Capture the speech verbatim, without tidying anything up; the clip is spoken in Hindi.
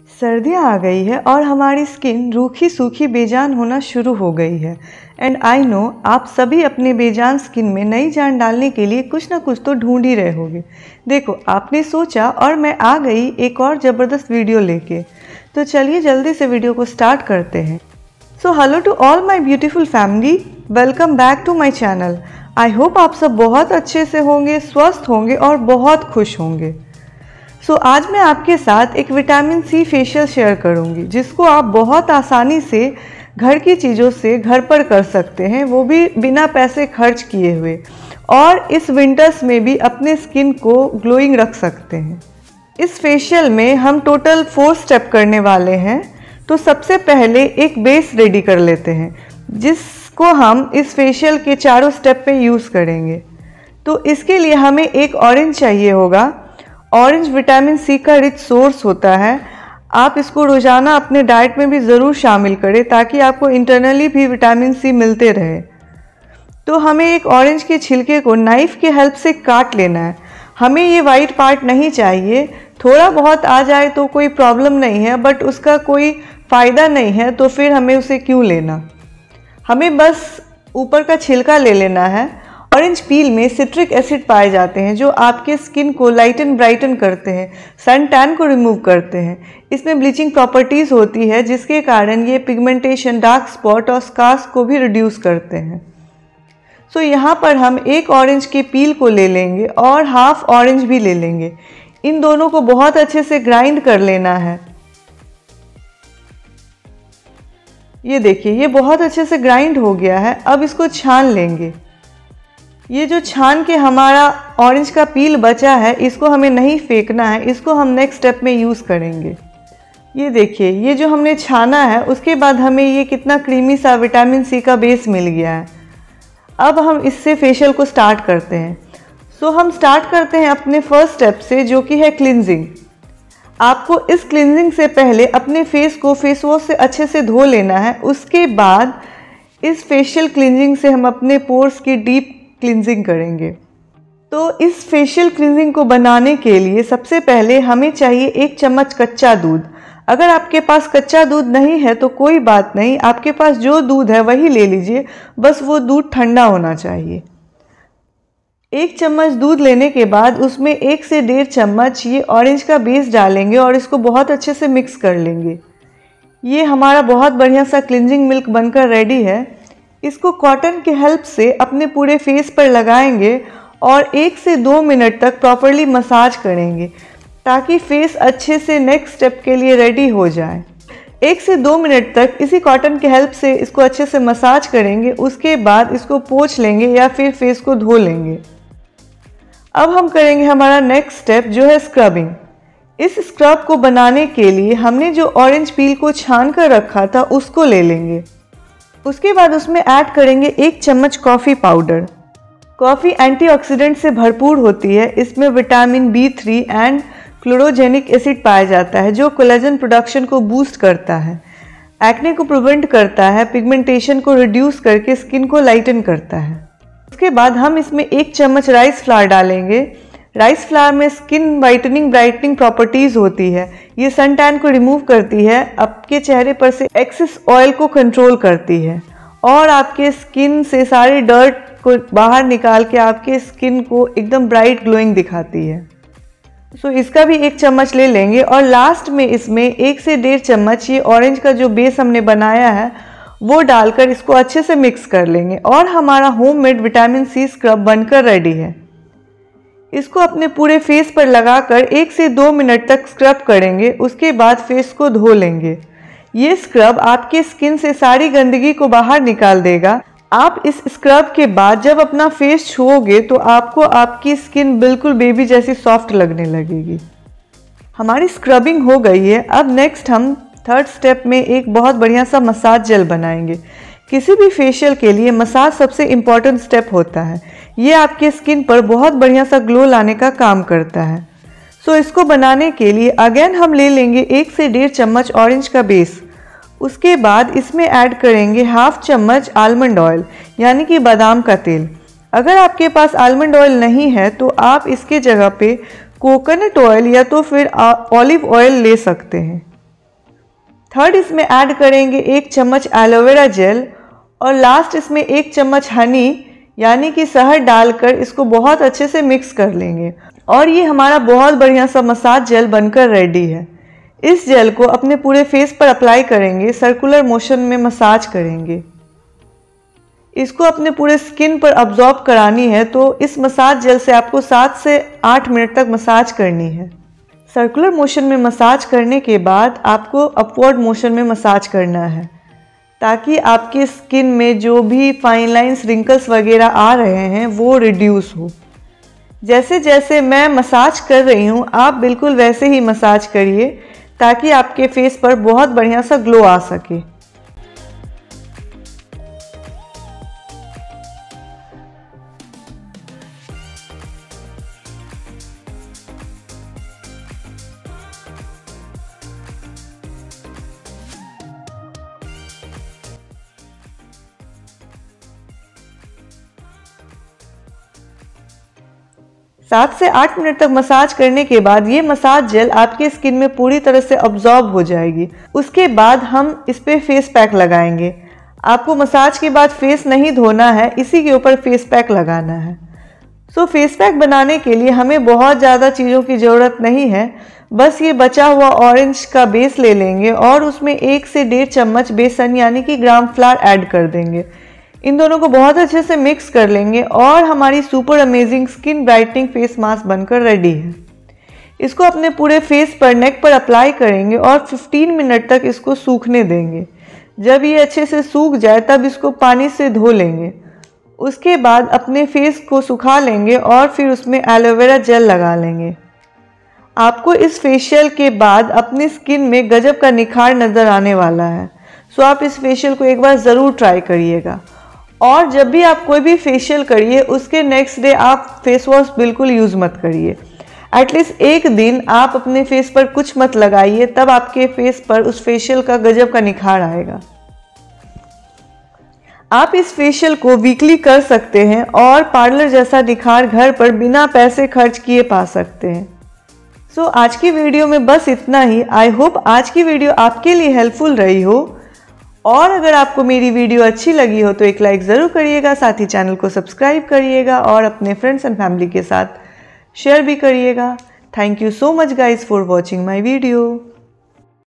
सर्दियाँ आ गई है और हमारी स्किन रूखी सूखी बेजान होना शुरू हो गई है। एंड आई नो आप सभी अपने बेजान स्किन में नई जान डालने के लिए कुछ ना कुछ तो ढूंढ ही रहे होगे। देखो, आपने सोचा और मैं आ गई एक और ज़बरदस्त वीडियो लेके। तो चलिए जल्दी से वीडियो को स्टार्ट करते हैं। So hello to all my beautiful family, welcome back to my channel. I hope आप सब बहुत अच्छे से होंगे, स्वस्थ होंगे और बहुत खुश होंगे। सो so, आज मैं आपके साथ एक विटामिन सी फेशियल शेयर करूंगी जिसको आप बहुत आसानी से घर की चीज़ों से घर पर कर सकते हैं, वो भी बिना पैसे खर्च किए हुए, और इस विंटर्स में भी अपने स्किन को ग्लोइंग रख सकते हैं। इस फेशियल में हम टोटल फोर स्टेप करने वाले हैं। तो सबसे पहले एक बेस रेडी कर लेते हैं जिसको हम इस फेशियल के चारों स्टेप पे यूज़ करेंगे। तो इसके लिए हमें एक ऑरेंज चाहिए होगा। ऑरेंज विटामिन सी का रिच सोर्स होता है। आप इसको रोज़ाना अपने डाइट में भी ज़रूर शामिल करें ताकि आपको इंटरनली भी विटामिन सी मिलते रहे। तो हमें एक ऑरेंज के छिलके को नाइफ़ की हेल्प से काट लेना है। हमें ये वाइट पार्ट नहीं चाहिए। थोड़ा बहुत आ जाए तो कोई प्रॉब्लम नहीं है, बट उसका कोई फ़ायदा नहीं है, तो फिर हमें उसे क्यों लेना। हमें बस ऊपर का छिलका ले लेना है। ऑरेंज पील में सिट्रिक एसिड पाए जाते हैं जो आपके स्किन को लाइटन ब्राइटन करते हैं, सन टैन को रिमूव करते हैं। इसमें ब्लीचिंग प्रॉपर्टीज़ होती है जिसके कारण ये पिगमेंटेशन, डार्क स्पॉट और स्कार्स को भी रिड्यूस करते हैं। सो यहाँ पर हम एक ऑरेंज के पील को ले लेंगे और हाफ ऑरेंज भी ले लेंगे। इन दोनों को बहुत अच्छे से ग्राइंड कर लेना है। ये देखिए, ये बहुत अच्छे से ग्राइंड हो गया है। अब इसको छान लेंगे। ये जो छान के हमारा ऑरेंज का पील बचा है, इसको हमें नहीं फेंकना है, इसको हम नेक्स्ट स्टेप में यूज़ करेंगे। ये देखिए, ये जो हमने छाना है उसके बाद हमें ये कितना क्रीमी सा विटामिन सी का बेस मिल गया है। अब हम इससे फेशियल को स्टार्ट करते हैं। सो हम स्टार्ट करते हैं अपने फर्स्ट स्टेप से, जो कि है क्लिनजिंग। आपको इस क्लिनजिंग से पहले अपने फेस को फेस वॉश से अच्छे से धो लेना है। उसके बाद इस फेशियल क्लिनजिंग से हम अपने पोर्स की डीप क्लिनजिंग करेंगे। तो इस फेशियल क्लिनजिंग को बनाने के लिए सबसे पहले हमें चाहिए एक चम्मच कच्चा दूध। अगर आपके पास कच्चा दूध नहीं है तो कोई बात नहीं, आपके पास जो दूध है वही ले लीजिए, बस वो दूध ठंडा होना चाहिए। एक चम्मच दूध लेने के बाद उसमें एक से डेढ़ चम्मच ये ऑरेंज का बेस डालेंगे और इसको बहुत अच्छे से मिक्स कर लेंगे। ये हमारा बहुत बढ़िया सा क्लिनजिंग मिल्क बनकर रेडी है। इसको कॉटन के हेल्प से अपने पूरे फेस पर लगाएंगे और एक से दो मिनट तक प्रॉपरली मसाज करेंगे ताकि फेस अच्छे से नेक्स्ट स्टेप के लिए रेडी हो जाए। एक से दो मिनट तक इसी कॉटन के हेल्प से इसको अच्छे से मसाज करेंगे। उसके बाद इसको पोंछ लेंगे या फिर फेस को धो लेंगे। अब हम करेंगे हमारा नेक्स्ट स्टेप, जो है स्क्रबिंग। इस स्क्रब को बनाने के लिए हमने जो ऑरेंज पील को छान कर रखा था उसको ले लेंगे। उसके बाद उसमें ऐड करेंगे एक चम्मच कॉफ़ी पाउडर। कॉफ़ी एंटीऑक्सीडेंट से भरपूर होती है। इसमें vitamin B three and chlorogenic acid पाया जाता है जो कोलेजन प्रोडक्शन को बूस्ट करता है, एक्ने को प्रिवेंट करता है, पिगमेंटेशन को रिड्यूस करके स्किन को लाइटन करता है। उसके बाद हम इसमें एक चम्मच राइस फ्लावर डालेंगे। राइस फ्लावर में स्किन वाइटनिंग ब्राइटनिंग प्रॉपर्टीज़ होती है। ये सन टैन को रिमूव करती है, आपके चेहरे पर से एक्सेस ऑयल को कंट्रोल करती है और आपके स्किन से सारे डर्ट को बाहर निकाल के आपके स्किन को एकदम ब्राइट ग्लोइंग दिखाती है। सो इसका भी एक चम्मच ले लेंगे और लास्ट में इसमें एक से डेढ़ चम्मच ये ऑरेंज का जो बेस हमने बनाया है वो डालकर इसको अच्छे से मिक्स कर लेंगे और हमारा होममेड विटामिन सी स्क्रब बनकर रेडी है। इसको अपने पूरे फेस पर लगाकर एक से दो मिनट तक स्क्रब करेंगे। उसके बाद फेस को धो लेंगे। ये स्क्रब आपके स्किन से सारी गंदगी को बाहर निकाल देगा। आप इस स्क्रब के बाद जब अपना फेस छुओगे तो आपको आपकी स्किन बिल्कुल बेबी जैसी सॉफ्ट लगने लगेगी। हमारी स्क्रबिंग हो गई है। अब नेक्स्ट हम थर्ड स्टेप में एक बहुत बढ़िया सा मसाज जेल बनाएंगे। किसी भी फेशियल के लिए मसाज सबसे इम्पॉर्टेंट स्टेप होता है। ये आपके स्किन पर बहुत बढ़िया सा ग्लो लाने का काम करता है। सो इसको बनाने के लिए अगेन हम ले लेंगे एक से डेढ़ चम्मच ऑरेंज का बेस। उसके बाद इसमें ऐड करेंगे हाफ चम्मच आलमंड ऑयल यानी कि बादाम का तेल। अगर आपके पास आलमंड ऑयल नहीं है तो आप इसके जगह पे कोकोनट ऑयल या तो फिर ऑलिव ऑयल ले सकते हैं। थर्ड इसमें ऐड करेंगे एक चम्मच एलोवेरा जेल और लास्ट इसमें एक चम्मच हनी यानी कि शहद डालकर इसको बहुत अच्छे से मिक्स कर लेंगे और ये हमारा बहुत बढ़िया सा मसाज जेल बनकर रेडी है। इस जेल को अपने पूरे फेस पर अप्लाई करेंगे, सर्कुलर मोशन में मसाज करेंगे। इसको अपने पूरे स्किन पर अब्जॉर्ब करानी है, तो इस मसाज जेल से आपको सात से आठ मिनट तक मसाज करनी है। सर्कुलर मोशन में मसाज करने के बाद आपको अपवर्ड मोशन में मसाज करना है ताकि आपके स्किन में जो भी फाइन लाइंस, रिंकल्स वगैरह आ रहे हैं वो रिड्यूस हो। जैसे जैसे मैं मसाज कर रही हूँ आप बिल्कुल वैसे ही मसाज करिए ताकि आपके फेस पर बहुत बढ़िया सा ग्लो आ सके। सात से आठ मिनट तक मसाज करने के बाद ये मसाज जेल आपके स्किन में पूरी तरह से अब्जॉर्ब हो जाएगी। उसके बाद हम इस पे फेस पैक लगाएंगे। आपको मसाज के बाद फेस नहीं धोना है, इसी के ऊपर फेस पैक लगाना है। सो so, फेस पैक बनाने के लिए हमें बहुत ज़्यादा चीज़ों की ज़रूरत नहीं है, बस ये बचा हुआ ऑरेंज का बेस ले लेंगे और उसमें एक से डेढ़ चम्मच बेसन यानी कि ग्राम फ्लावर ऐड कर देंगे। इन दोनों को बहुत अच्छे से मिक्स कर लेंगे और हमारी super amazing skin brightening face mask बनकर रेडी है। इसको अपने पूरे फेस पर, नेक पर अप्लाई करेंगे और पंद्रह मिनट तक इसको सूखने देंगे। जब ये अच्छे से सूख जाए तब इसको पानी से धो लेंगे। उसके बाद अपने फेस को सुखा लेंगे और फिर उसमें एलोवेरा जेल लगा लेंगे। आपको इस फेशियल के बाद अपनी स्किन में गजब का निखार नज़र आने वाला है। सो आप इस फेशियल को एक बार ज़रूर ट्राई करिएगा। और जब भी आप कोई भी फेशियल करिए उसके नेक्स्ट डे आप फेस वॉश बिल्कुल यूज़ मत करिए। एटलीस्ट एक दिन आप अपने फेस पर कुछ मत लगाइए, तब आपके फेस पर उस फेशियल का गजब का निखार आएगा। आप इस फेशियल को वीकली कर सकते हैं और पार्लर जैसा निखार घर पर बिना पैसे खर्च किए पा सकते हैं। सो so, आज की वीडियो में बस इतना ही। आई होप आज की वीडियो आपके लिए हेल्पफुल रही हो और अगर आपको मेरी वीडियो अच्छी लगी हो तो एक लाइक ज़रूर करिएगा, साथ ही चैनल को सब्सक्राइब करिएगा और अपने फ्रेंड्स एंड फैमिली के साथ शेयर भी करिएगा। Thank you so much guys for watching my video.